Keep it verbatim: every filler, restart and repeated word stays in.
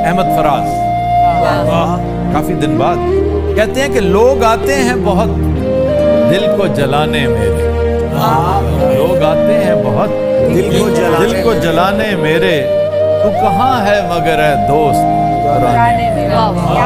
अहमद फराज, काफी दिन बाद कहते हैं कि लोग आते हैं बहुत दिल को जलाने मेरे, लोग आते हैं बहुत दिल को जलाने, दिल को जलाने मेरे, तू कहाँ है मगर है दोस्त पुराने।